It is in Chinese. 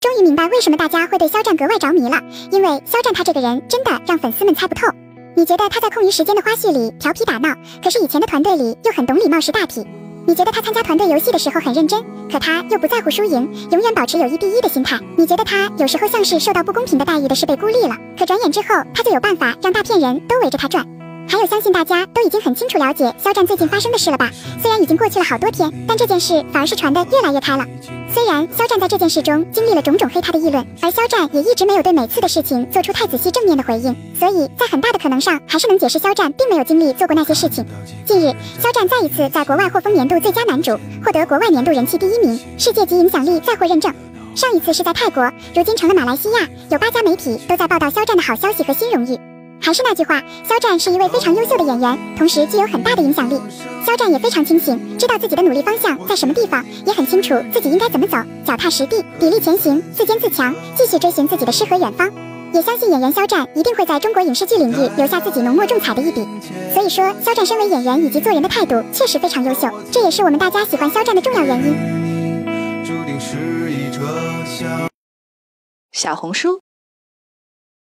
终于明白为什么大家会对肖战格外着迷了，因为肖战他这个人真的让粉丝们猜不透。你觉得他在空余时间的花絮里调皮打闹，可是以前的团队里又很懂礼貌识大体。你觉得他参加团队游戏的时候很认真，可他又不在乎输赢，永远保持有1-1的心态。你觉得他有时候像是受到不公平的待遇的是被孤立了，可转眼之后他就有办法让大片人都围着他转。还有，相信大家都已经很清楚了解肖战最近发生的事了吧？虽然已经过去了好多天，但这件事反而是传得越来越开了。虽然肖战在这件事中经历了种种黑他的议论，而肖战也一直没有对每次的事情做出太仔细正面的回应，所以在很大的可能上还是能解释肖战并没有经历做过那些事情。近日，肖战再一次在国外获封年度最佳男主，获得国外年度人气第1名，世界级影响力再获认证。上一次是在泰国，如今成了马来西亚，有8家媒体都在报道肖战的好消息和新荣誉。还是那句话，肖战是一位非常优秀的演员，同时具有很大的影响力。肖战也非常清醒，知道自己的努力方向在什么地方，也很清楚自己应该怎么走，脚踏实地，砥砺前行，自坚自强，继续追寻自己的诗和远方。也相信演员肖战一定会在中国影视剧领域留下自己浓墨重彩的一笔。所以说，肖战身为演员以及做人的态度确实非常优秀，这也是我们大家喜欢肖战的重要原因。 小红书